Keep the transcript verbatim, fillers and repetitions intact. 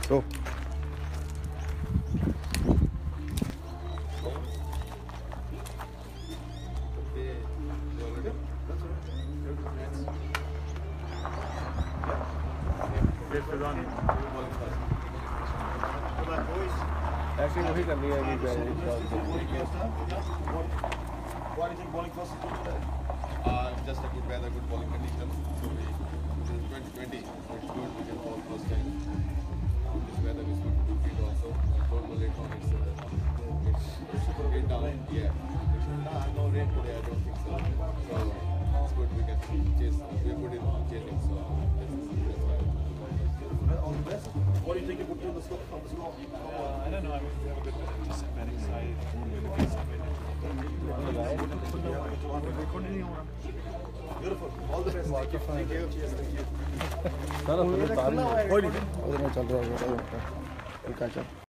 Go. Actually, वही करनी है अभी What do you think bowling first is good today? Uh, just a good weather, good bowling conditions. So we, it is twenty twenty, so it's good. We can bowl first time. This weather is good to feed also. Don't go late on. It's uh, it's rain down. Yeah. Nah, no rain today. I don't think so. So it's good. We can chase. We're good in chasing. So that's, that's why. All the best. What do you think you put in the score from the score? Uh, I don't know. I mean, we have a good just batting side. Beautiful. All the best. Thank you. Thank you. Cheers. Thank you. चल रहा है